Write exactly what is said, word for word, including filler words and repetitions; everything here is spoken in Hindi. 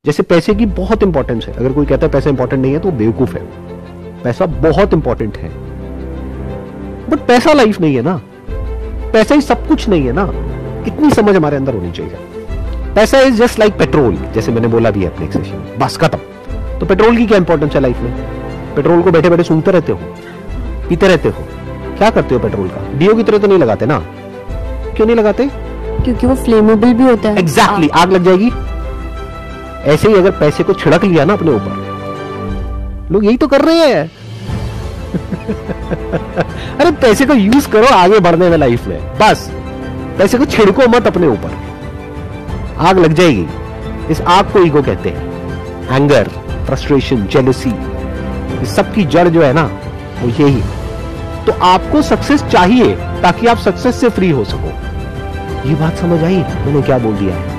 जैसे पैसे की बहुत इंपॉर्टेंस है, अगर कोई कहता है पैसा इंपॉर्टेंट नहीं है तो बेवकूफ है। पैसा बहुत इंपॉर्टेंट है, बट पैसा लाइफ नहीं है ना, पैसा ही सब कुछ नहीं है ना। इतनी समझ हमारे अंदर होनी चाहिए। पैसा इज जस्ट लाइक पेट्रोल, जैसे मैंने बोला भी है अपने एक सेशन में, बस खत्म। तो पेट्रोल की क्या इंपॉर्टेंस है लाइफ में? पेट्रोल को बैठे बैठे सूंघते रहते हो, पीते रहते हो, क्या करते हो पेट्रोल का? डीओ की तरह तो नहीं लगाते ना। क्यों नहीं लगाते? क्योंकि वो फ्लेमेबल भी होता है। एग्जैक्टली exactly, आग लग जाएगी। ऐसे ही अगर पैसे को छिड़क लिया ना अपने ऊपर, लोग यही तो कर रहे हैं। अरे पैसे को यूज करो आगे बढ़ने में लाइफ में, बस पैसे को छिड़को मत अपने ऊपर, आग लग जाएगी। इस आग को ईगो कहते हैं। एंगर, फ्रस्ट्रेशन, जेलसी, इस सब की जड़ जो है ना वो यही है। तो आपको सक्सेस चाहिए ताकि आप सक्सेस से फ्री हो सको। ये बात समझ आई मैंने क्या बोल दिया है?